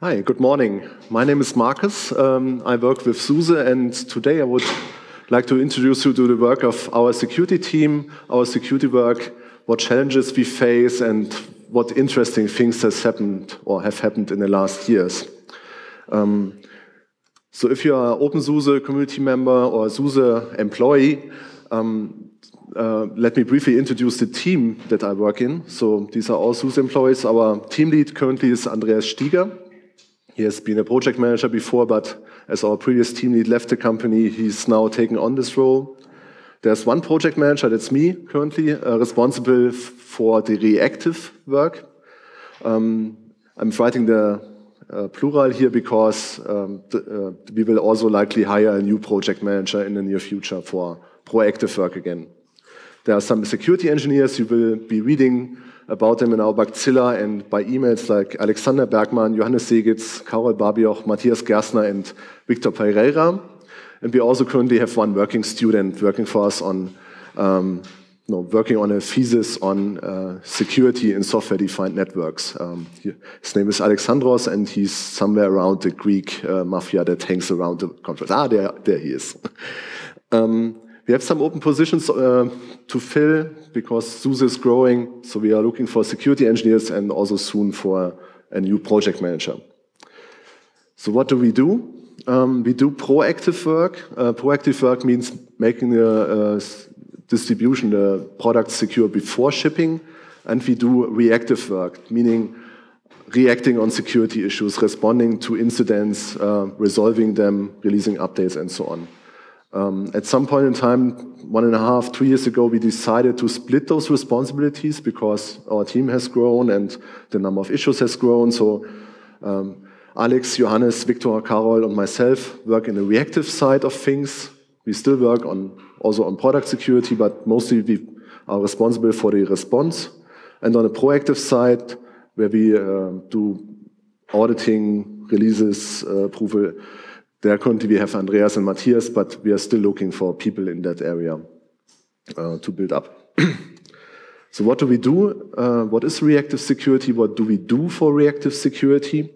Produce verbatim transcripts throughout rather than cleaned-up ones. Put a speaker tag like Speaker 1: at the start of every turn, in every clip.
Speaker 1: Hi, good morning. My name is Marcus. Um, I work with SUSE, and today I would like to introduce you to the work of our security team, our security work, what challenges we face, and what interesting things has happened or have happened in the last years. Um, so if you are OpenSUSE community member or SUSE employee, um, uh, let me briefly introduce the team that I work in. So these are all SUSE employees. Our team lead currently is Andreas Stieger. He has been a project manager before, but as our previous team lead left the company, he's now taken on this role. There's one project manager, that's me currently, uh, responsible for the reactive work. Um, I'm writing the uh, plural here because um, the, uh, we will also likely hire a new project manager in the near future for proactive work again. There are some security engineers. You will be reading about them in our Bugzilla and by emails like Alexander Bergmann, Johannes Segitz, Karol Babioch, Matthias Gerstner, and Victor Pereira. And we also currently have one working student working for us on, um, no, working on a thesis on uh, security in software-defined networks. Um, he, his name is Alexandros, and he's somewhere around the Greek uh, mafia that hangs around the conference. Ah, there, there he is. um, We have some open positions uh, to fill because SUSE is growing, so we are looking for security engineers and also soon for a new project manager. So what do we do? Um, we do proactive work. Uh, proactive work means making the uh, distribution, the product secure before shipping, and we do reactive work, meaning reacting on security issues, responding to incidents, uh, resolving them, releasing updates, and so on. Um, at some point in time, one and a half, two years ago, we decided to split those responsibilities because our team has grown and the number of issues has grown. So um, Alex, Johannes, Victor, Karol, and myself work in the reactive side of things. We still work on also on product security, but mostly we are responsible for the response. And on the proactive side, where we uh, do auditing, releases, uh, approval. There currently we have Andreas and Matthias, but we are still looking for people in that area uh, to build up. So what do we do? Uh, what is reactive security? What do we do for reactive security?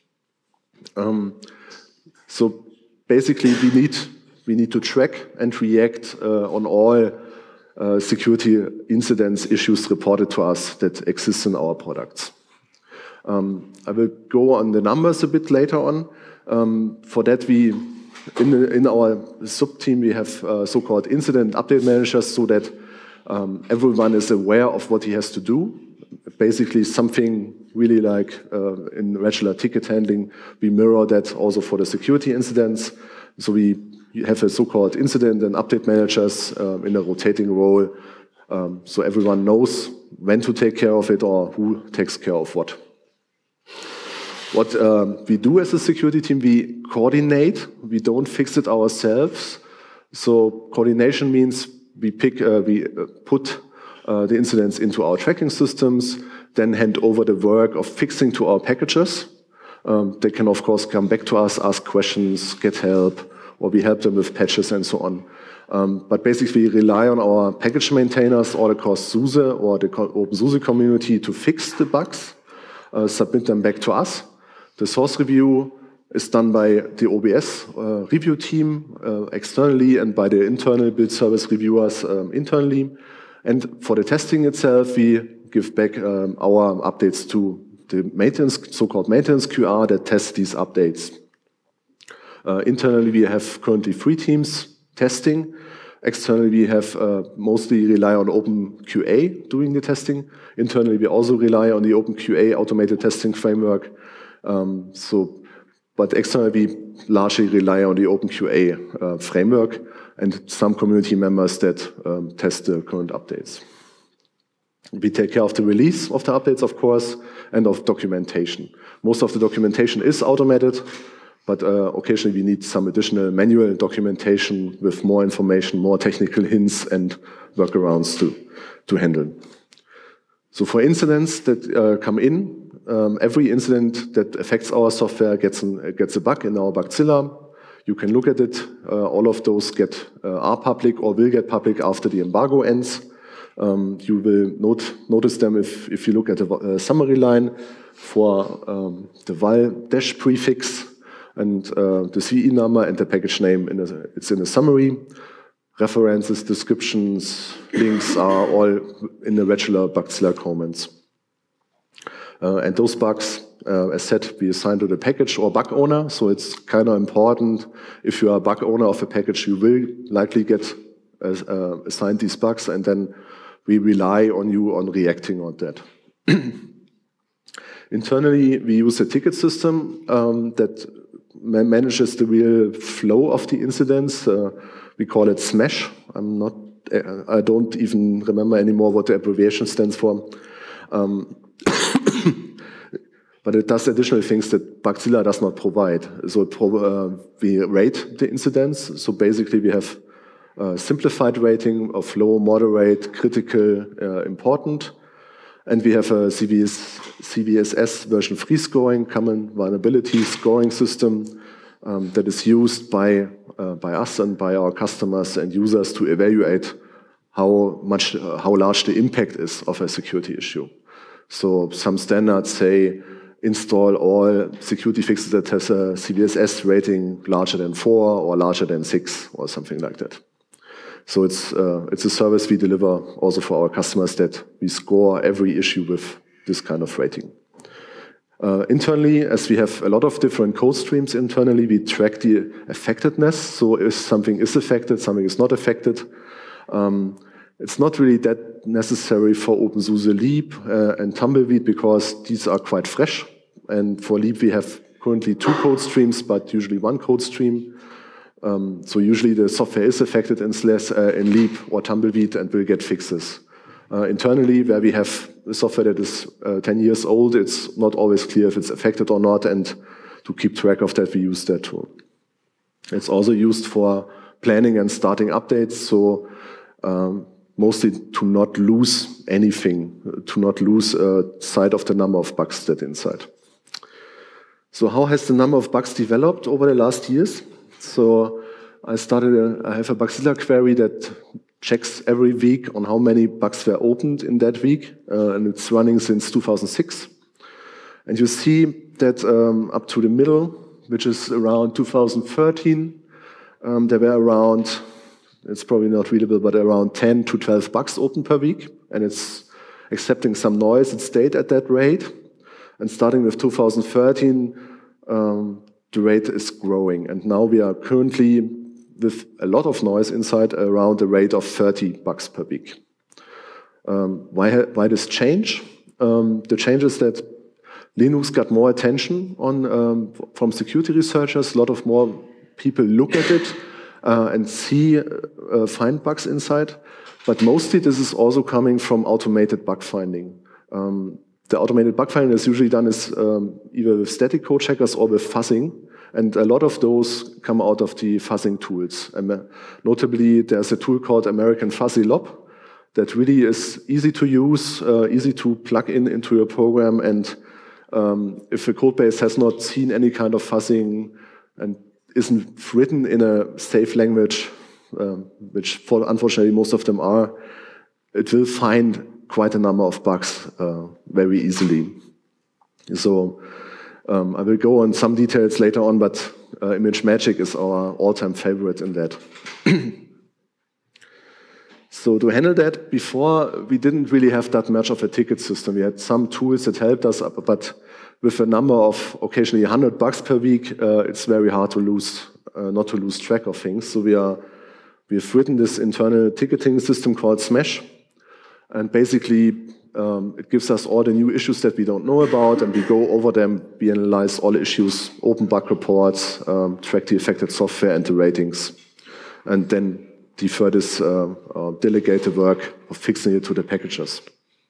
Speaker 1: Um, so basically we need, we need to track and react uh, on all uh, security incidents, issues reported to us that exist in our products. Um, I will go on the numbers a bit later on. Um, for that, we in, the, in our sub-team, we have uh, so-called incident update managers so that um, everyone is aware of what he has to do. Basically, something really like uh, in regular ticket handling, we mirror that also for the security incidents. So we have a so-called incident and update managers uh, in a rotating role, um, so everyone knows when to take care of it or who takes care of what. What um, we do as a security team, we coordinate. We don't fix it ourselves. So coordination means we pick, uh, we put uh, the incidents into our tracking systems, then hand over the work of fixing to our packages. Um, they can, of course, come back to us, ask questions, get help, or we help them with patches and so on. Um, but basically, we rely on our package maintainers all across SUSE or the OpenSUSE community to fix the bugs, uh, submit them back to us. The source review is done by the O B S uh, review team uh, externally and by the internal build service reviewers um, internally. And for the testing itself, we give back um, our updates to the maintenance, so-called maintenance Q R that tests these updates. Uh, internally, we have currently three teams testing. Externally, we have uh, mostly rely on OpenQA doing the testing. Internally, we also rely on the OpenQA automated testing framework. Um, so, but externally, we largely rely on the OpenQA uh, framework and some community members that um, test the current updates. We take care of the release of the updates, of course, and of documentation. Most of the documentation is automated, but uh, occasionally we need some additional manual documentation with more information, more technical hints and workarounds to, to handle. So for incidents that uh, come in, Um, every incident that affects our software gets, an, gets a bug in our Bugzilla. You can look at it. Uh, all of those get uh, are public or will get public after the embargo ends. Um, you will note, notice them if, if you look at the uh, summary line. for um, the val dash prefix and uh, the C E number and the package name. In a, it's in a summary. References, descriptions, links are all in the regular Bugzilla comments. Uh, and those bugs, uh, as said, we assign to the package or bug owner. So it's kind of important. If you are a bug owner of a package, you will likely get uh, uh, assigned these bugs, and then we rely on you on reacting on that. Internally, we use a ticket system um, that ma manages the real flow of the incidents. Uh, we call it SMASH. I'm not, I don't even remember anymore what the abbreviation stands for. Um, But it does additional things that Bugzilla does not provide. So pro uh, we rate the incidents. So basically we have a simplified rating of low, moderate, critical, uh, important. And we have a C V S S version three scoring, common vulnerability scoring system um, that is used by, uh, by us and by our customers and users to evaluate how much, uh, how large the impact is of a security issue. So some standards say install all security fixes that has a C V S S rating larger than four or larger than six or something like that. So it's, uh, it's a service we deliver also for our customers, that we score every issue with this kind of rating. Uh, internally, as we have a lot of different code streams internally, we track the affectedness. So if something is affected, something is not affected. Um, It's not really that necessary for OpenSUSE Leap uh, and Tumbleweed, because these are quite fresh. And for Leap, we have currently two code streams, but usually one code stream. Um, so usually the software is affected in, slash, uh, in Leap or Tumbleweed and will get fixes. Uh, internally, where we have a software that is uh, ten years old, it's not always clear if it's affected or not. And to keep track of that, we use that tool. It's also used for planning and starting updates. So um, mostly to not lose anything, to not lose uh, sight of the number of bugs that inside. So how has the number of bugs developed over the last years? So I started, a, I have a Bugzilla query that checks every week on how many bugs were opened in that week, uh, and it's running since two thousand six. And you see that um, up to the middle, which is around two thousand thirteen, um, there were around, it's probably not readable, but around ten to twelve bugs open per week, and it's accepting some noise. It stayed at that rate, and starting with two thousand thirteen, um, the rate is growing, and now we are currently with a lot of noise inside around the rate of thirty bugs per week. Um, why, why this change? Um, the change is that Linux got more attention on, um, from security researchers. A lot of more people look at it Uh, and see, uh, find bugs inside. But mostly this is also coming from automated bug finding. Um, the automated bug finding is usually done is um, either with static code checkers or with fuzzing. And a lot of those come out of the fuzzing tools. And, uh, notably, there's a tool called American Fuzzy Lob that really is easy to use, uh, easy to plug in into your program. And um, if the code base has not seen any kind of fuzzing and isn't written in a safe language, um, which for, unfortunately most of them are, it will find quite a number of bugs uh, very easily. So um, I will go on some details later on, but uh, ImageMagick is our all-time favorite in that. So to handle that, before we didn't really have that much of a ticket system. We had some tools that helped us, but with a number of occasionally one hundred bugs per week, uh, it's very hard to lose, uh, not to lose track of things. So we are, we have written this internal ticketing system called SMASH, and basically um, it gives us all the new issues that we don't know about, and we go over them, we analyze all the issues, open bug reports, um, track the affected software and the ratings, and then defer this, uh, uh, delegate the work of fixing it to the packages.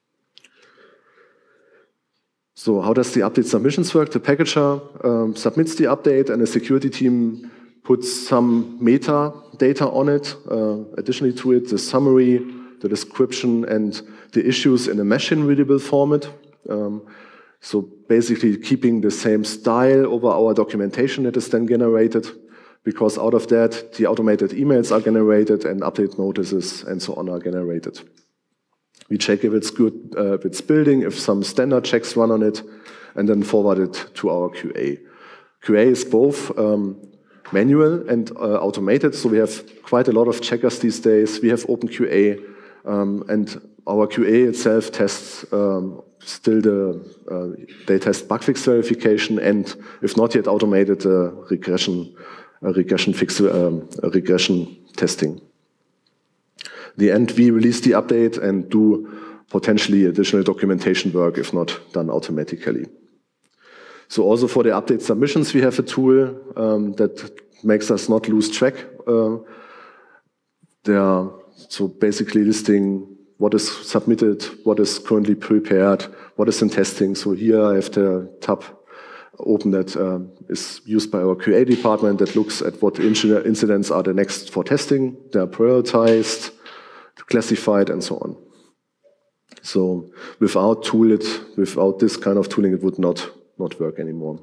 Speaker 1: So how does the update submissions work? The packager um, submits the update, and the security team puts some metadata on it, uh, additionally to it, the summary, the description, and the issues in a machine-readable format. Um, so basically keeping the same style over our documentation that is then generated, because out of that, the automated emails are generated and update notices and so on are generated. We check if it's good, uh, if it's building, if some standard checks run on it, and then forward it to our Q A. Q A is both um, manual and uh, automated, so we have quite a lot of checkers these days. We have OpenQA, um, and our Q A itself tests um, still the, uh, they test bug fix verification and, if not yet automated, uh, regression, uh, regression fix, um, regression testing. In the end, we release the update and do potentially additional documentation work, if not done automatically. So also for the update submissions, we have a tool um, that makes us not lose track. Uh, they are so basically listing what is submitted, what is currently prepared, what is in testing. So here I have the tab open that uh, is used by our Q A department that looks at what incidents are the next for testing. They are prioritized, classified, and so on. So without tool it, without this kind of tooling, it would not, not work anymore.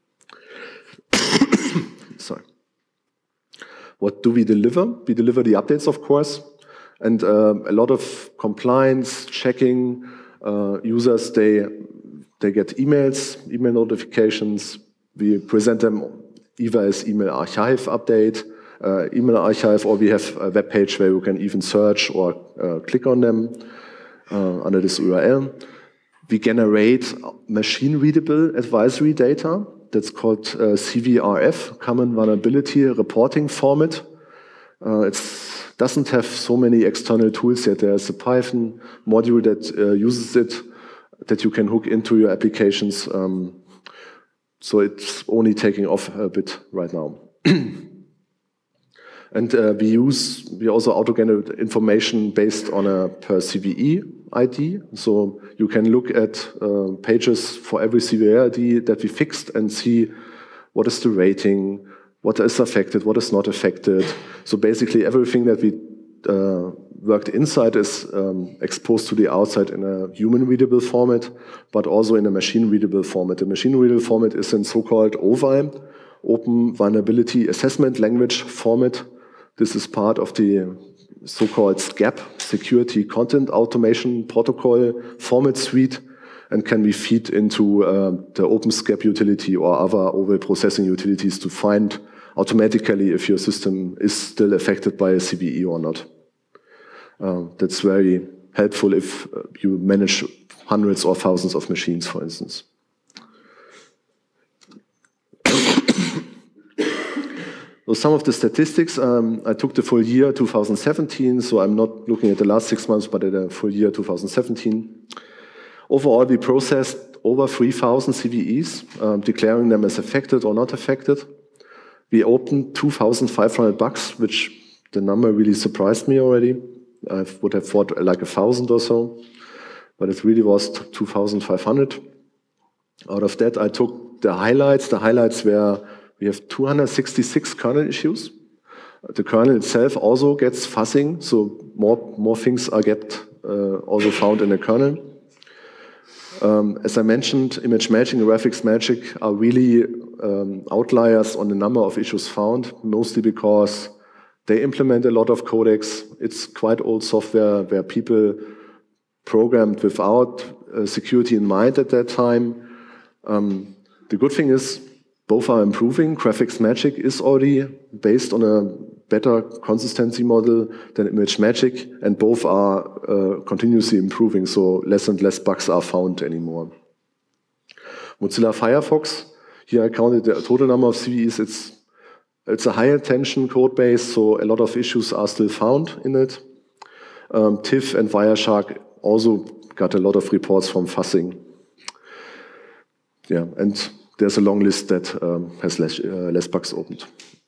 Speaker 1: Sorry. What do we deliver? We deliver the updates, of course. And uh, a lot of compliance, checking, uh, users, they, they get emails, email notifications. We present them either as email archive update, uh, email archive, or we have a web page where you can even search or uh, click on them uh, under this U R L. We generate machine-readable advisory data. That's called uh, C V R F, Common Vulnerability Reporting Format. Uh, it doesn't have so many external tools yet. There's a Python module that uh, uses it, that you can hook into your applications. Um, so it's only taking off a bit right now. And uh, we use, we also auto-generate information based on a per C V E I D. So you can look at uh, pages for every C V E I D that we fixed and see what is the rating, what is affected, what is not affected. So basically everything that we uh, worked inside is um, exposed to the outside in a human-readable format, but also in a machine-readable format. The machine-readable format is in so-called O V A, Open Vulnerability Assessment Language format. This is part of the so-called SCAP, Security Content Automation Protocol format suite, and can be fed into uh, the OpenSCAP utility or other O V A processing utilities to find automatically if your system is still affected by a C V E or not. Uh, that's very helpful if uh, you manage hundreds or thousands of machines, for instance. So some of the statistics, um, I took the full year two thousand seventeen, so I'm not looking at the last six months, but at the full year two thousand seventeen. Overall, we processed over three thousand C V Es, um, declaring them as affected or not affected. We opened two thousand five hundred bugs, which the number really surprised me already. I would have thought like a thousand or so, but it really was two thousand five hundred. Out of that, I took the highlights. The highlights were we have two hundred sixty-six kernel issues. The kernel itself also gets fuzzing, so more, more things are get uh, also found in the kernel. Um, as I mentioned, ImageMagick and GraphicsMagick are really um, outliers on the number of issues found, mostly because they implement a lot of codecs. It's quite old software where people programmed without uh, security in mind at that time. Um, the good thing is, both are improving. GraphicsMagick is already based on a better consistency model than ImageMagick, and both are uh, continuously improving, so less and less bugs are found anymore. Mozilla Firefox, here I counted the total number of C V Es. It's, it's a high attention code base, so a lot of issues are still found in it. Um, TIFF and Wireshark also got a lot of reports from fuzzing. Yeah, and there's a long list that um, has less, uh, less bugs opened.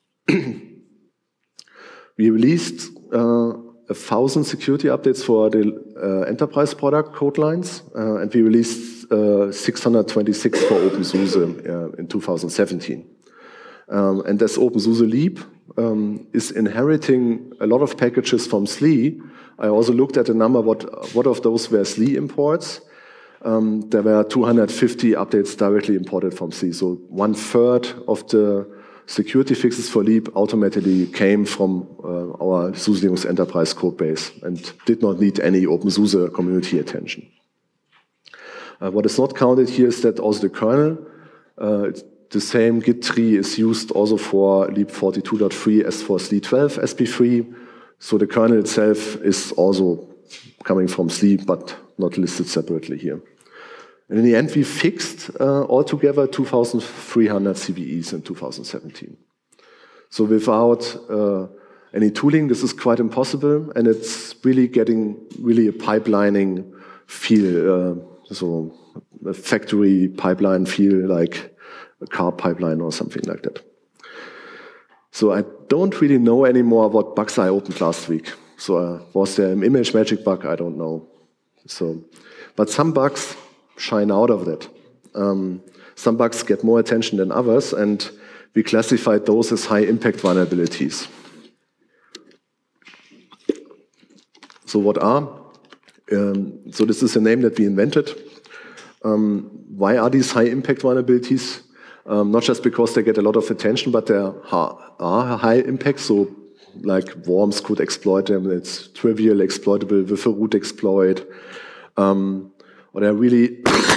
Speaker 1: We released uh, a thousand security updates for the uh, enterprise product code lines, uh, and we released uh, six hundred twenty-six for OpenSUSE uh, in two thousand seventeen. Um, and as OpenSUSE Leap um, is inheriting a lot of packages from S L E, I also looked at the number, what, what of those were S L E imports. Um, there were two hundred fifty updates directly imported from S L E. So one third of the security fixes for Leap automatically came from uh, our SUSE Linux enterprise code base and did not need any OpenSUSE community attention. Uh, what is not counted here is that also the kernel, uh, the same Git tree is used also for leap forty-two point three as for S L E twelve S P three. So the kernel itself is also coming from S L E, but not listed separately here. And in the end, we fixed uh, altogether two thousand three hundred C V Es in two thousand seventeen. So without uh, any tooling, this is quite impossible, and it's really getting really a pipelining feel, uh, so a factory pipeline feel like a car pipeline or something like that. So I don't really know anymore what bugs I opened last week. So uh, was there an ImageMagick bug? I don't know. So, but some bugs shine out of that. Um, some bugs get more attention than others, and we classified those as high-impact vulnerabilities. So what are? Um, so this is a name that we invented. Um, why are these high-impact vulnerabilities? Um, not just because they get a lot of attention, but they are high impact. So like worms could exploit them. It's trivial exploitable with a root exploit. Um, or they're really,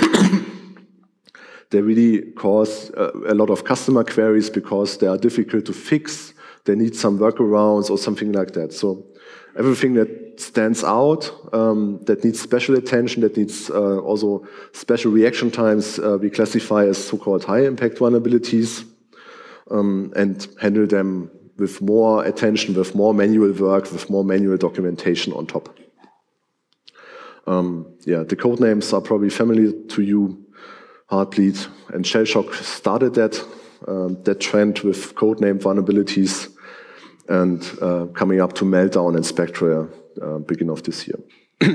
Speaker 1: they really cause a, a lot of customer queries because they are difficult to fix. They need some workarounds or something like that. So everything that stands out, um, that needs special attention, that needs uh, also special reaction times, uh, we classify as so-called high-impact vulnerabilities um, and handle them with more attention, with more manual work, with more manual documentation on top. Um, yeah, the code names are probably familiar to you. Heartbleed and Shellshock started that, um, that trend with codename vulnerabilities, and uh, coming up to Meltdown and Spectre uh, beginning of this year.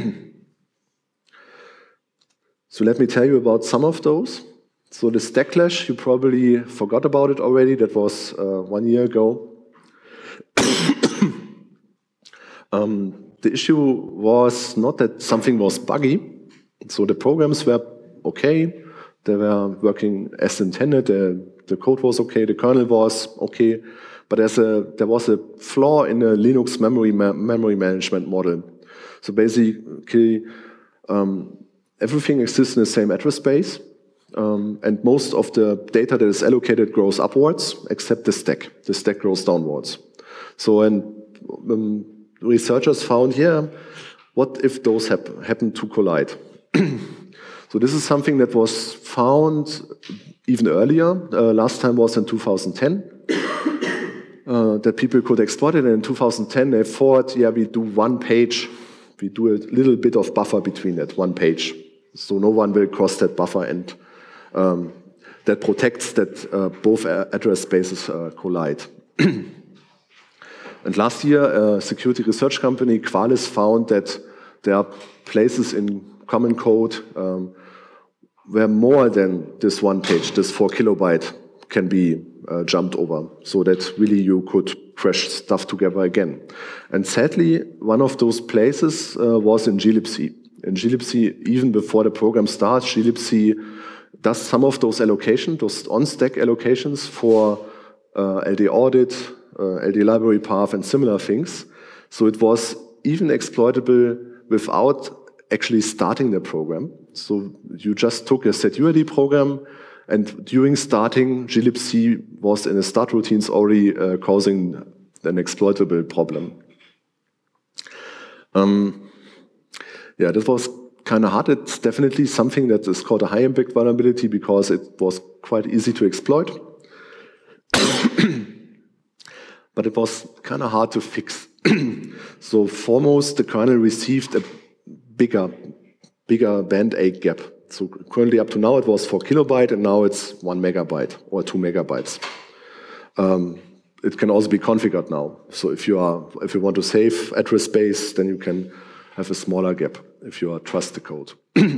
Speaker 1: So let me tell you about some of those. So the Stacklash, you probably forgot about it already. That was uh, one year ago. um, the issue was not that something was buggy. So the programs were okay. They were working as intended. The, the code was okay. The kernel was okay. But there's a, there was a flaw in the Linux memory ma memory management model. So basically, um, everything exists in the same address space, um, and most of the data that is allocated grows upwards, except the stack. The stack grows downwards. So, and um, researchers found, yeah, what if those hap happen to collide? So this is something that was found even earlier. Uh, last time was in two thousand ten. Uh, that people could exploit it. And in two thousand ten, they thought, yeah, we do one page. We do a little bit of buffer between that one page. So no one will cross that buffer, and um, that protects that uh, both address spaces uh, collide. And last year, a security research company, Qualys, found that there are places in common code um, where more than this one page, this four kilobyte, can be uh, jumped over, so that really you could crash stuff together again. And sadly, one of those places uh, was in glibc. In glibc, even before the program starts, glibc does some of those allocations, those on-stack allocations for uh, L D audit, uh, L D library path, and similar things. So it was even exploitable without actually starting the program. So you just took a setuid program, and during starting, glibc was in the start routines already uh, causing an exploitable problem. Um, yeah, that was kind of hard. It's definitely something that is called a high-impact vulnerability because it was quite easy to exploit. But it was kind of hard to fix. So foremost, the kernel received a bigger, bigger band aid gap. So currently up to now it was four kilobyte, and now it's one megabyte or two megabytes. Um, it can also be configured now. So if you are, if you want to save address space, then you can have a smaller gap if you are trust the code.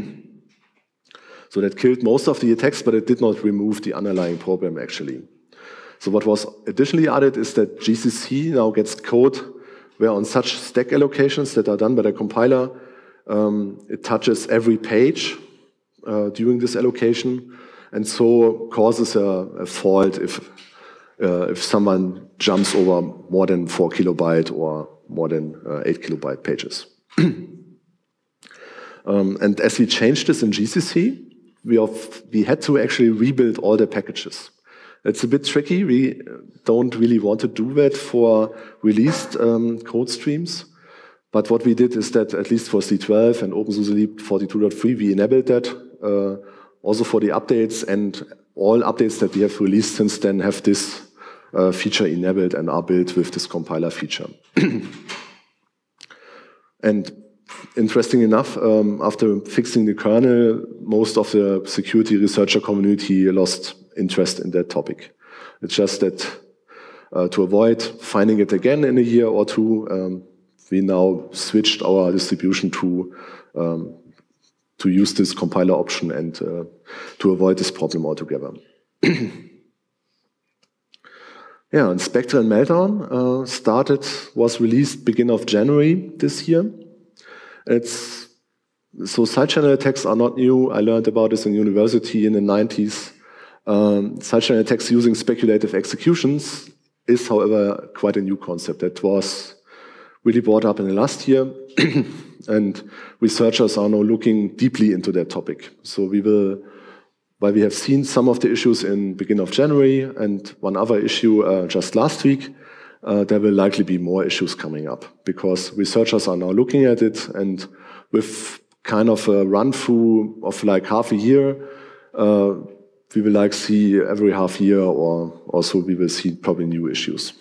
Speaker 1: So that killed most of the attacks, but it did not remove the underlying problem actually. So what was additionally added is that G C C now gets code where on such stack allocations that are done by the compiler, um, it touches every page Uh, during this allocation, and so causes a, a fault if uh, if someone jumps over more than four kilobyte or more than uh, eight kilobyte pages. Um, and as we changed this in G C C, we, have, we had to actually rebuild all the packages. It's a bit tricky. We don't really want to do that for released um, code streams. But what we did is that at least for C twelve and OpenSUSE Leap forty-two point three, we enabled that uh, also for the updates, and all updates that we have released since then have this uh, feature enabled and are built with this compiler feature. And interesting enough, um, after fixing the kernel, most of the security researcher community lost interest in that topic. It's just that uh, to avoid finding it again in a year or two, um, we now switched our distribution to um, to use this compiler option and uh, to avoid this problem altogether. Yeah, and Spectre and Meltdown uh, started, was released beginning of January this year. It's, so side channel attacks are not new. I learned about this in university in the nineties. Um, side channel attacks using speculative executions is, however, quite a new concept that was really brought up in the last year. And researchers are now looking deeply into that topic. So we will, while we have seen some of the issues in beginning of January and one other issue uh, just last week, uh, there will likely be more issues coming up because researchers are now looking at it, and with kind of a run through of like half a year, uh, we will like see every half year, or also we will see probably new issues.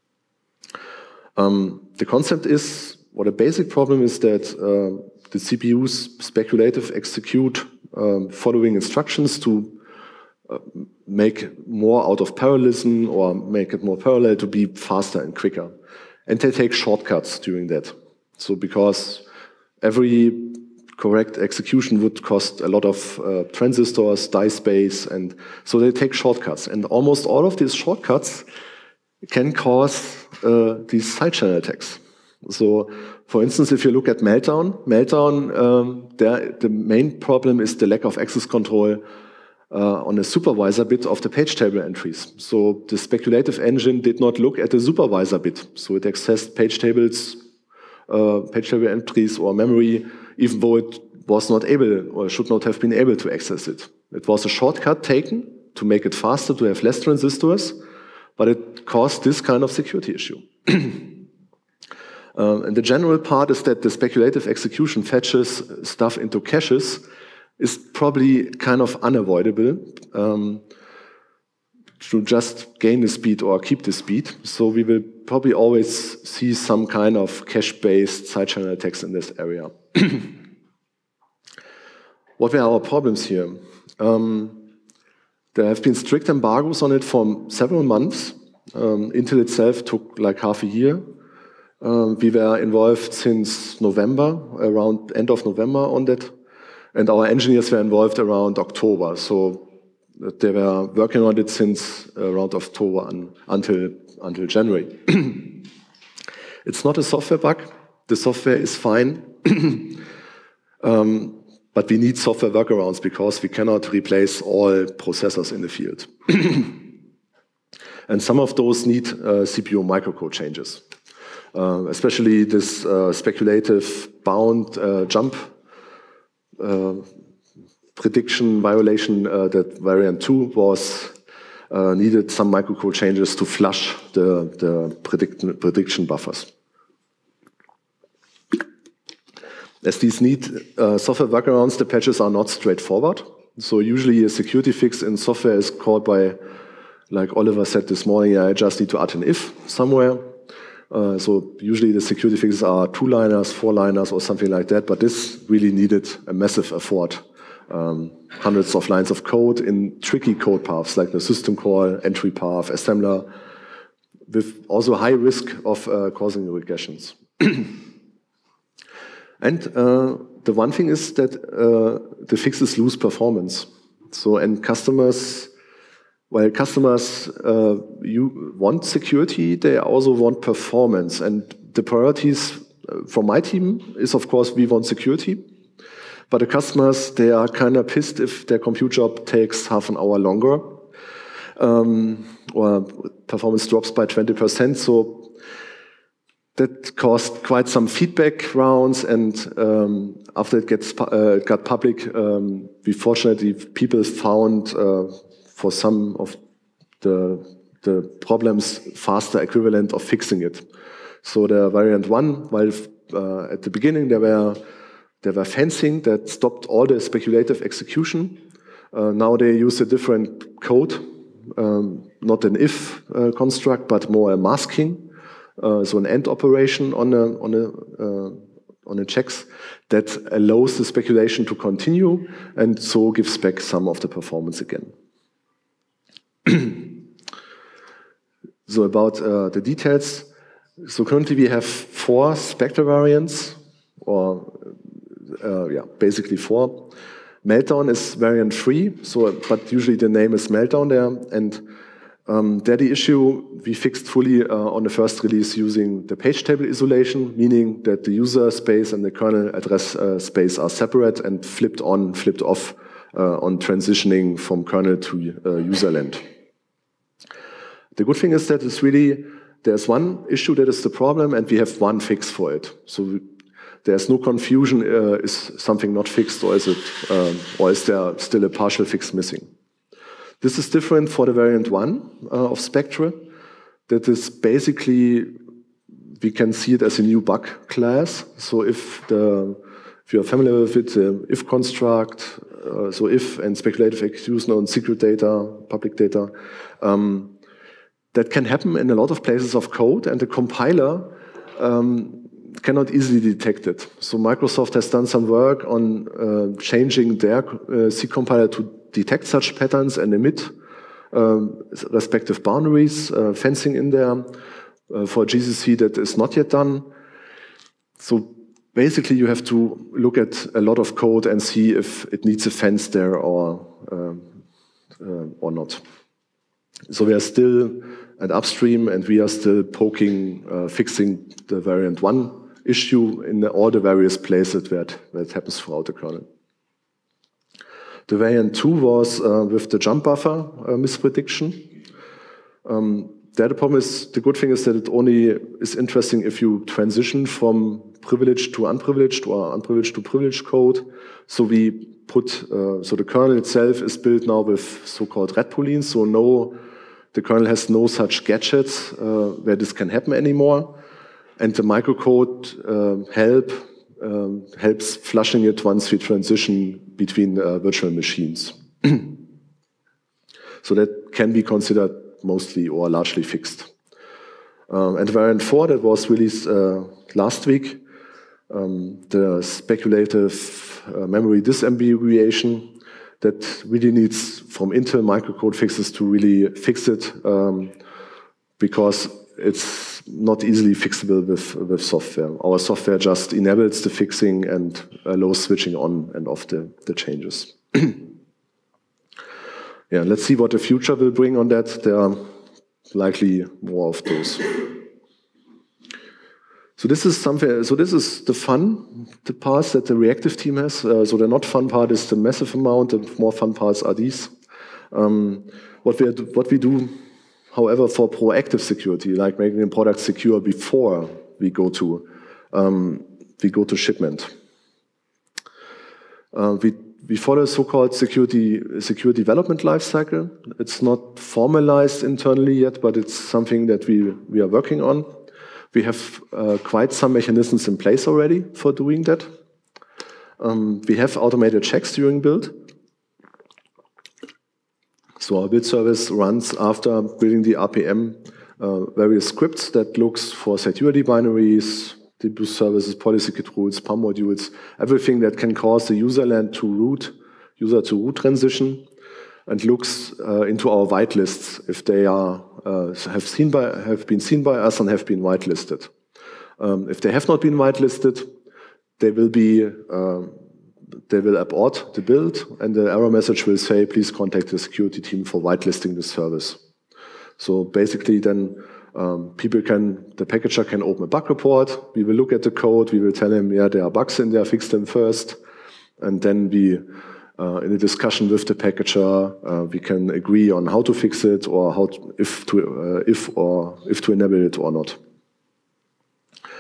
Speaker 1: Um, the concept is, or the basic problem is that uh, the C P Us speculative execute um, following instructions to uh, make more out of parallelism or make it more parallel to be faster and quicker. And they take shortcuts during that. So because every correct execution would cost a lot of uh, transistors, die space, and so they take shortcuts. And almost all of these shortcuts can cause uh, these side channel attacks. So, for instance, if you look at Meltdown, Meltdown, um, there, the main problem is the lack of access control uh, on a supervisor bit of the page table entries. So the speculative engine did not look at the supervisor bit. So it accessed page tables, uh, page table entries or memory, even though it was not able or should not have been able to access it. It was a shortcut taken to make it faster, to have less transistors, but it caused this kind of security issue. Um, and the general part is that the speculative execution fetches stuff into caches is probably kind of unavoidable um, to just gain the speed or keep the speed. So we will probably always see some kind of cache-based side channel attacks in this area. What were our problems here? Um, there have been strict embargoes on it for several months. Um, Intel itself took like half a year. Um, we were involved since November, around end of November on that. And our engineers were involved around October. So they were working on it since around October un, until, until January. It's not a software bug. The software is fine. um, but we need software workarounds because we cannot replace all processors in the field. And some of those need uh, C P U microcode changes. Uh, especially this uh, speculative bound uh, jump uh, prediction violation uh, that variant two was uh, needed some microcode changes to flush the, the predict prediction buffers. As these need uh, software workarounds, the patches are not straightforward. So usually a security fix in software is called by, like Oliver said this morning, I just need to add an if somewhere. Uh, so usually the security fixes are two-liners, four-liners, or something like that, but this really needed a massive effort. Um, hundreds of lines of code in tricky code paths, like the system call, entry path, assembler, with also high risk of uh, causing regressions. And uh, the one thing is that uh, the fixes lose performance. So, and customers... While customers uh, you want security, they also want performance. And the priorities from my team is, of course, we want security. But the customers, they are kind of pissed if their compute job takes half an hour longer um, or performance drops by twenty percent. So that caused quite some feedback rounds, and um, after it gets uh, got public, um, we fortunately people found uh, for some of the the problems faster equivalent of fixing it. So the variant one, while uh, at the beginning there were there were fencing that stopped all the speculative execution. Uh, now they use a different code, um, not an if uh, construct, but more a masking. Uh, so an AND operation on a on a uh, on a checks that allows the speculation to continue, and so gives back some of the performance again. So about uh, the details. So currently we have four Spectre variants, or uh, yeah, basically four. Meltdown is variant three, so but usually the name is Meltdown there, and Um, there the issue we fixed fully uh, on the first release using the page table isolation, meaning that the user space and the kernel address uh, space are separate and flipped on, flipped off uh, on transitioning from kernel to uh, user land. The good thing is that it's really, there's one issue that is the problem and we have one fix for it. So we, there's no confusion, uh, is something not fixed or is, it, um, or is there still a partial fix missing? This is different for the variant one uh, of Spectre. That is basically, we can see it as a new bug class. So if, the, if you're familiar with it, the if construct, uh, so if and speculative execution on secret data, public data, um, that can happen in a lot of places of code, and the compiler um, cannot easily detect it. So Microsoft has done some work on uh, changing their uh, C compiler to detect such patterns and emit um, respective boundaries, uh, fencing in there. Uh, for G C C that is not yet done. So basically you have to look at a lot of code and see if it needs a fence there or, um, uh, or not. So we are still at upstream and we are still poking, uh, fixing the variant one issue in the, all the various places where it, where it happens throughout the kernel. The variant two was uh, with the jump buffer uh, misprediction. Um, there the problem is, the good thing is that it only is interesting if you transition from privileged to unprivileged or unprivileged to privileged code. So we put, uh, so the kernel itself is built now with so-called red poolings, so no, the kernel has no such gadgets uh, where this can happen anymore. And the microcode uh, help um, helps flushing it once we transition between uh, virtual machines. So that can be considered mostly or largely fixed. Um, and variant four that was released uh, last week, um, the speculative uh, memory disambiguation that really needs from Intel microcode fixes to really fix it um, because it's not easily fixable with, with software. Our software just enables the fixing and allows switching on and off the, the changes. Yeah, let's see what the future will bring on that. There are likely more of those. So this is something. So this is the fun, the parts that the reactive team has. Uh, so the not fun part is the massive amount. The more fun parts are these. Um, what we are, what we do, however, for proactive security, like making the product secure before we go to um, we go to shipment. Uh, we We follow a so-called security, secure development lifecycle. It's not formalized internally yet, but it's something that we, we are working on. We have uh, quite some mechanisms in place already for doing that. Um, we have automated checks during build. So our build service runs after building the R P M uh, various scripts that looks for security binaries, debug services, policy kit rules, P A M modules, everything that can cause the user land to root, user to root transition, and looks uh, into our whitelists if they are uh, have seen by have been seen by us and have been whitelisted. Um, if they have not been whitelisted, they will be uh, they will abort the build, and the error message will say, "Please contact the security team for whitelisting this service." So basically, then. Um, people can, the packager can open a bug report, we will look at the code, we will tell him, yeah, there are bugs in there, fix them first, and then we, uh, in a discussion with the packager, uh, we can agree on how to fix it or how to, if to, uh, if or if to enable it or not.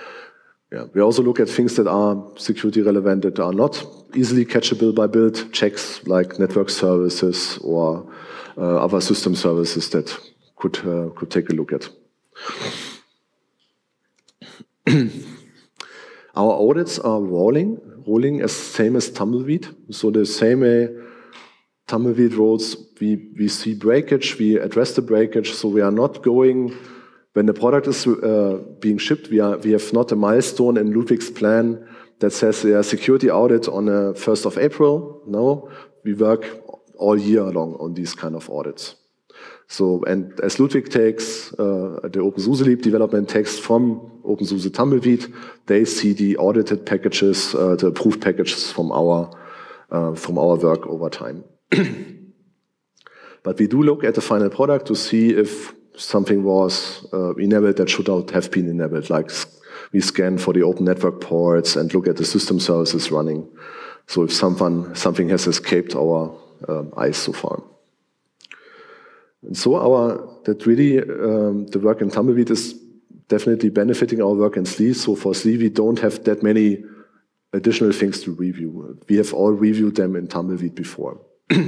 Speaker 1: Yeah, we also look at things that are security relevant that are not easily catchable by build checks, like network services or uh, other system services that could uh, could take a look at. Our audits are rolling, rolling as same as Tumbleweed. So the same way Tumbleweed rolls, we, we see breakage, we address the breakage, so we are not going, when the product is uh, being shipped, we, are, we have not a milestone in Ludwig's plan that says a security audit on the first of April. No, we work all year long on these kind of audits. So, and as Ludwig takes, uh, the OpenSUSE Leap development takes from OpenSUSE Tumbleweed, they see the audited packages, uh, the approved packages from our, uh, from our work over time. But we do look at the final product to see if something was uh, enabled that should not have been enabled, like we scan for the open network ports and look at the system services running. So if someone, something has escaped our um, eyes so far. And so our, that really, um, the work in Tumbleweed is definitely benefiting our work in S L E. So for S L E, we don't have that many additional things to review. We have all reviewed them in Tumbleweed before.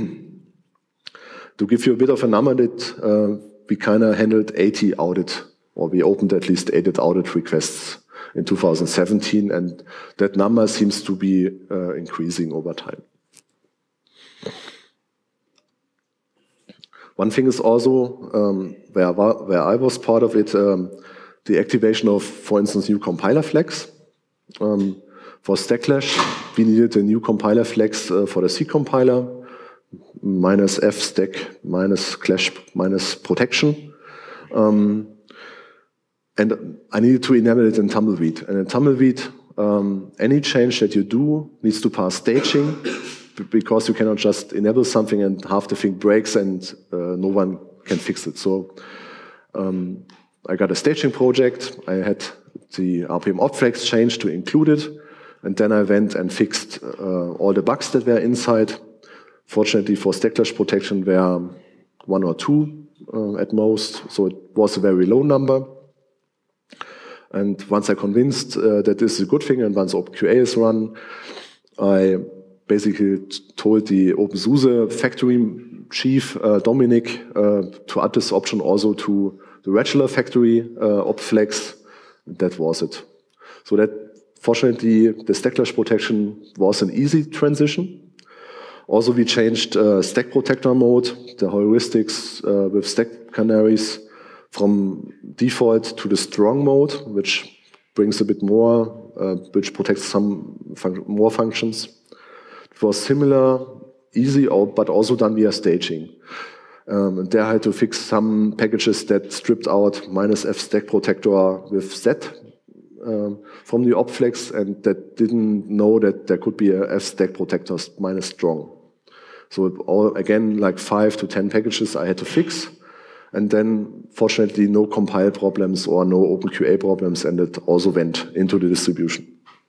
Speaker 1: To give you a bit of a number, that uh, we kind of handled eighty audit, or we opened at least eighty audit requests in two thousand seventeen, and that number seems to be uh, increasing over time. One thing is also, um, where, where I was part of it, um, the activation of, for instance, new compiler flags. Um, for Stacklash, we needed a new compiler flags uh, for the C compiler, minus F stack, minus clash, minus protection. Um, and I needed to enable it in Tumbleweed. And in Tumbleweed, um, any change that you do needs to pass staging, because you cannot just enable something and half the thing breaks and uh, no one can fix it. So um, I got a staging project. I had the R P M op flags changed to include it. And then I went and fixed uh, all the bugs that were inside. Fortunately for Stacklash protection, were one or two uh, at most. So it was a very low number. And once I convinced uh, that this is a good thing, and once OpenQA is run, I basically told the OpenSUSE factory chief, uh, Dominic, uh, to add this option also to the regular factory uh, op flags. That was it. So that, fortunately, the Stacklash protection was an easy transition. Also, we changed uh, stack protector mode, the heuristics uh, with stack canaries, from default to the strong mode, which brings a bit more, uh, which protects some fun more functions. It was similar, easy, but also done via staging. Um, and there I had to fix some packages that stripped out minus F stack protector with Z um, from the op flags, and that didn't know that there could be a F stack protector minus strong. So all, again, like five to ten packages I had to fix. And then, fortunately, no compile problems or no OpenQA problems, and it also went into the distribution.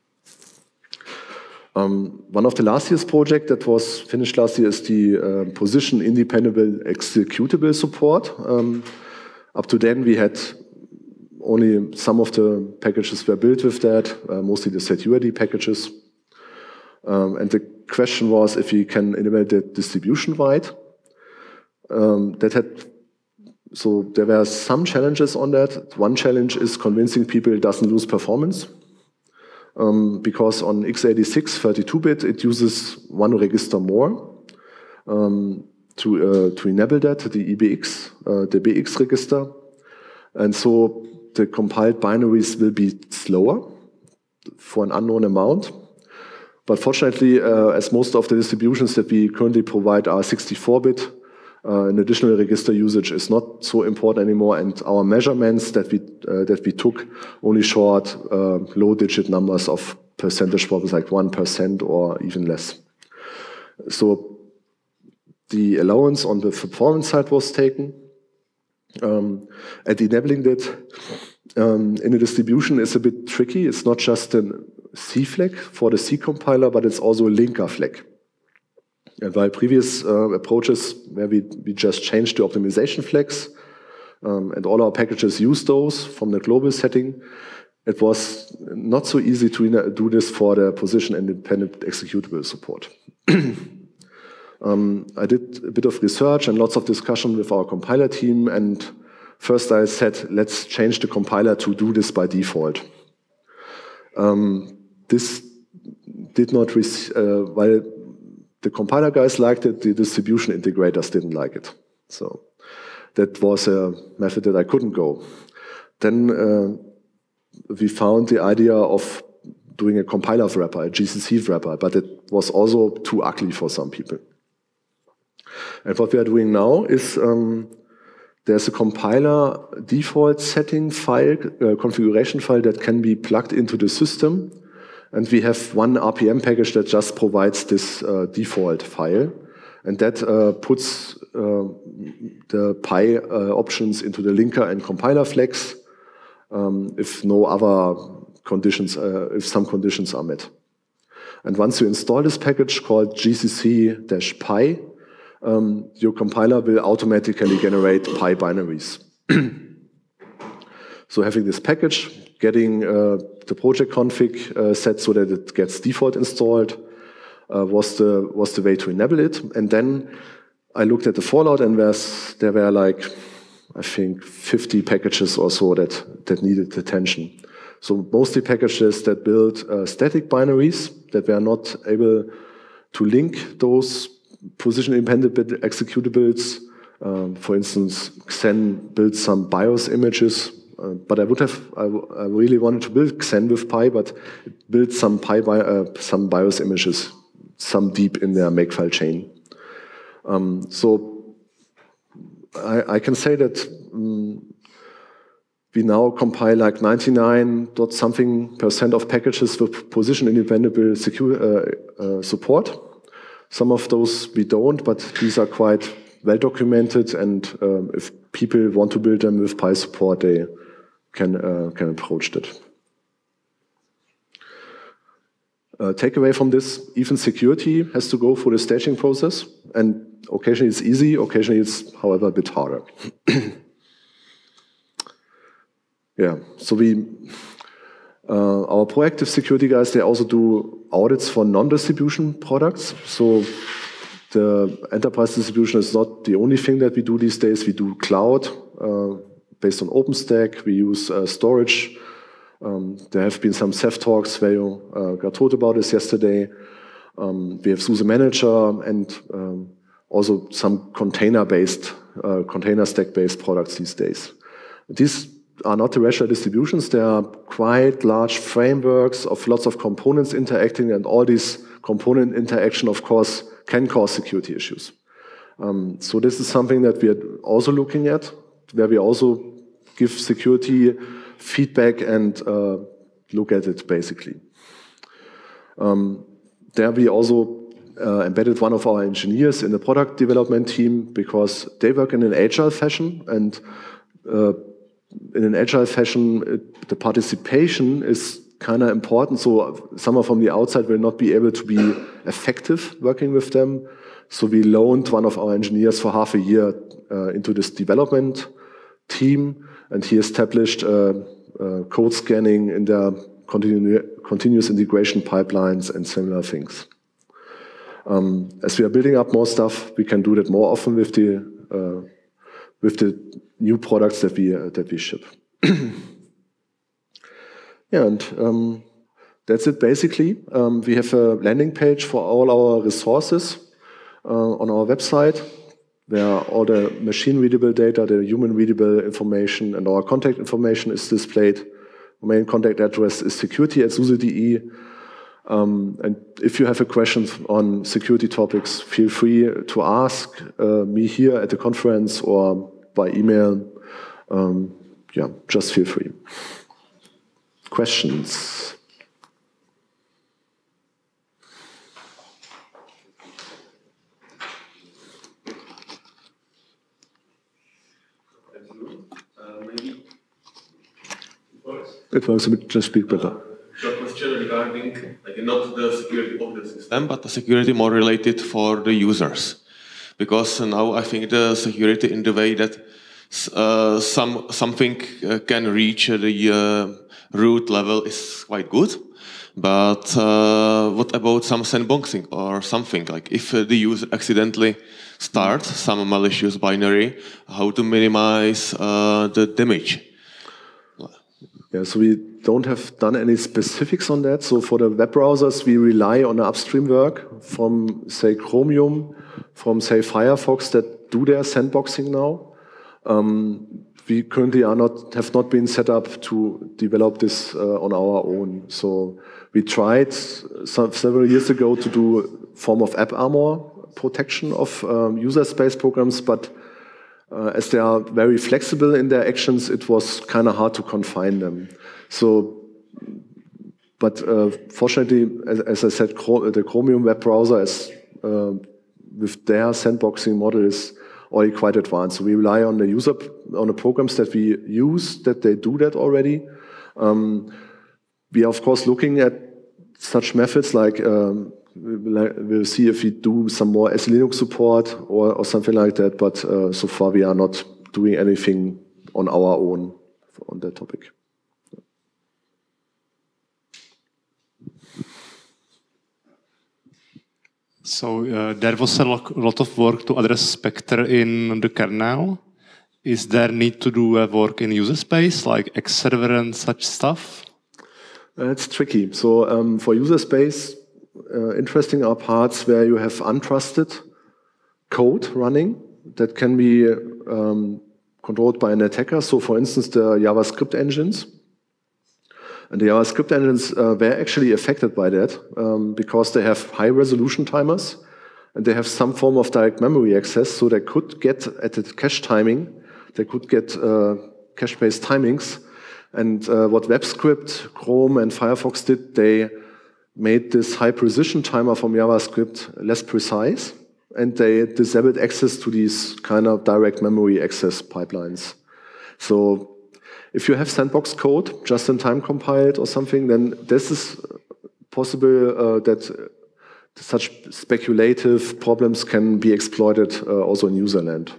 Speaker 1: Um, one of the last year's project that was finished last year is the uh, position independent executable support. Um, up to then, we had only some of the packages were built with that, uh, mostly the setuid packages. Um, and the question was if we can enable that distribution-wide. Um, that had So there were some challenges on that. One challenge is convincing people it doesn't lose performance. Um, because on x eighty-six thirty-two bit, it uses one register more um, to, uh, to enable that, the E B X, uh, the B X register. And so the compiled binaries will be slower for an unknown amount. But fortunately, uh, as most of the distributions that we currently provide are sixty-four bit, Uh, an additional register usage is not so important anymore, and our measurements that we uh, that we took only showed uh, low-digit numbers of percentage problems, like one percent or even less. So the allowance on the performance side was taken, um, and enabling that um, in a distribution is a bit tricky. It's not just a C flag for the C compiler, but it's also a linker flag. And while previous uh, approaches where we, we just changed the optimization flags um, and all our packages use those from the global setting, it was not so easy to do this for the position-independent executable support. um, I did a bit of research and lots of discussion with our compiler team, and first I said, let's change the compiler to do this by default. Um, this did not, uh, while the compiler guys liked it, the distribution integrators didn't like it. So that was a method that I couldn't go. Then uh, we found the idea of doing a compiler wrapper, a G C C wrapper, but it was also too ugly for some people. And what we are doing now is um, there's a compiler default setting file, uh, configuration file that can be plugged into the system. And we have one R P M package that just provides this uh, default file. And that uh, puts uh, the P I uh, options into the linker and compiler flags um, if no other conditions, uh, if some conditions are met. And once you install this package called G C C-P I, um, your compiler will automatically generate P I binaries. So having this package, getting uh, the project config uh, set so that it gets default installed uh, was the was the way to enable it. And then I looked at the fallout, and there's, there were like, I think, fifty packages or so that that needed attention. So mostly packages that build uh, static binaries that were not able to link those position-independent executables. Um, for instance, Xen built some BIOS images. Uh, but I would have, I, I really wanted to build Xen with Pi, but it built some Pi, uh, some BIOS images, some deep in their makefile chain. Um, so I, I can say that um, we now compile like ninety-nine dot something percent of packages with position-independent secure uh, uh, support. Some of those we don't, but these are quite well documented, and um, if people want to build them with Pi support, they can uh, can approach that. Uh, takeaway from this: even security has to go through the staging process, and occasionally it's easy, occasionally it's, however, a bit harder. Yeah, so we, uh, our proactive security guys, they also do audits for non-distribution products. So the enterprise distribution is not the only thing that we do these days. We do cloud uh, based on OpenStack. We use uh, storage. Um, there have been some Ceph talks where you uh, got told about this yesterday. Um, we have SUSE Manager and um, also some container-based, uh, container stack-based products these days. These are not terrestrial distributions. They are quite large frameworks of lots of components interacting, and all these component interaction, of course, can cause security issues. Um, so this is something that we are also looking at, where we also give security feedback and uh, look at it, basically. Um, there we also uh, embedded one of our engineers in the product development team, because they work in an agile fashion, and uh, in an agile fashion, it, the participation is kind of important. So someone from the outside will not be able to be effective working with them. So we loaned one of our engineers for half a year uh, into this development team, and he established uh, uh, code scanning in their continu continuous integration pipelines and similar things. Um, as we are building up more stuff, we can do that more often with the uh, with the new products that we uh, that we ship. Yeah, and um, that's it basically. Um, we have a landing page for all our resources uh, on our website, where all the machine-readable data, the human-readable information, and our contact information is displayed. Our main contact address is security at SUSE dot D E. Um, and if you have a question on security topics, feel free to ask uh, me here at the conference or by email. Um, yeah, just feel free. Questions?
Speaker 2: Uh, maybe it works.
Speaker 1: It works a bit, just speak better.
Speaker 2: Uh, short question regarding, like, not the security of the system, but the security more related for the users. Because now I think the security in the way that uh, some something uh, can reach the uh, root level is quite good. But uh, what about some sandboxing or something? Like if uh, the user accidentally starts some malicious binary, how to minimize uh, the damage?
Speaker 1: Yeah, so we don't have done any specifics on that. So for the web browsers, we rely on the upstream work from, say, Chromium, from, say, Firefox that do their sandboxing now. Um, we currently are not, have not been set up to develop this uh, on our own. So we tried some, several years ago to do a form of AppArmor protection of um, user space programs, but uh, as they are very flexible in their actions, it was kind of hard to confine them. So, but uh, fortunately, as, as I said, the Chromium web browser is, uh, with their sandboxing model is already quite advanced. So we rely on the user, on the programs that we use, that they do that already. Um, we are, of course, looking at such methods like, um, we'll see if we do some more S E Linux support or, or something like that, but uh, so far we are not doing anything on our own on that topic.
Speaker 3: So uh, there was a lot of work to address Spectre in the kernel. Is there need to do uh, work in user space, like X server and such stuff?
Speaker 1: Uh, it's tricky. So um, for user space, uh, interesting are parts where you have untrusted code running that can be um, controlled by an attacker. So for instance, the JavaScript engines. And the JavaScript engines uh, were actually affected by that um, because they have high resolution timers and they have some form of direct memory access, so they could get at the cache timing, they could get uh, cache-based timings. And uh, what WebScript, Chrome, and Firefox did, they made this high precision timer from JavaScript less precise, and they disabled access to these kind of direct memory access pipelines. So if you have sandbox code just in time compiled or something, then this is possible uh, that such speculative problems can be exploited uh, also in userland.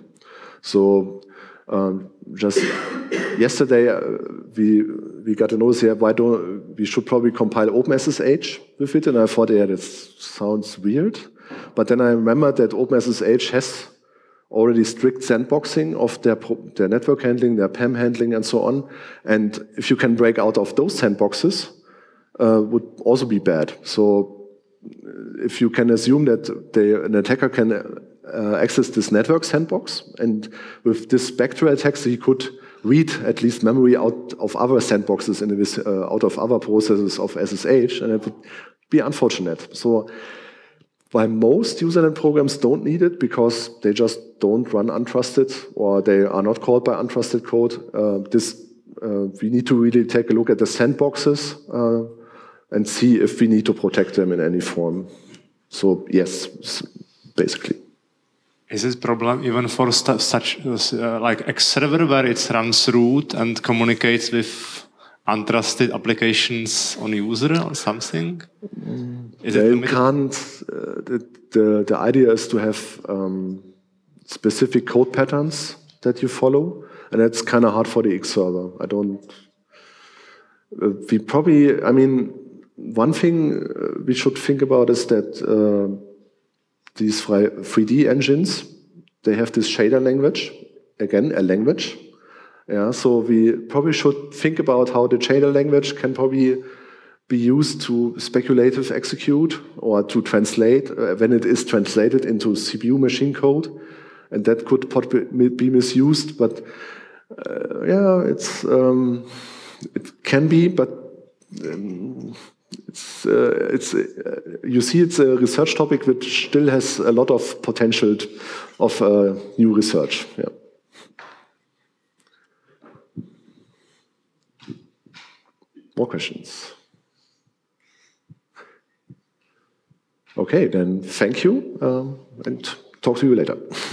Speaker 1: So um, just yesterday uh, we we got a notice here, why don't we should probably compile OpenSSH with it, and I thought, yeah, that sounds weird. But then I remembered that OpenSSH has already strict sandboxing of their, their network handling, their P A M handling, and so on. And if you can break out of those sandboxes, uh, would also be bad. So if you can assume that they, an attacker can uh, access this network sandbox, and with this Spectre attacks, he could read at least memory out of other sandboxes, in this, uh, out of other processes of S S H, and it would be unfortunate. So while most userland programs don't need it because they just don't run untrusted or they are not called by untrusted code, uh, this uh, we need to really take a look at the sandboxes uh, and see if we need to protect them in any form. So yes, basically.
Speaker 3: Is this problem even for stuff such as uh, like X server where it runs root and communicates with untrusted applications on user or something? Is
Speaker 1: they
Speaker 3: it
Speaker 1: can't. Uh, the, the the idea is to have um, specific code patterns that you follow, and that's kind of hard for the X server. I don't. Uh, we probably. I mean, one thing we should think about is that uh, these three D engines, they have this shader language. Again, a language. Yeah, so we probably should think about how the shader language can probably be used to speculative execute or to translate uh, when it is translated into C P U machine code, and that could be misused. But uh, yeah, it's um, it can be, but um, it's uh, it's uh, you see, it's a research topic which still has a lot of potential of uh, new research. Yeah. More questions? Okay, then thank you, um, and talk to you later.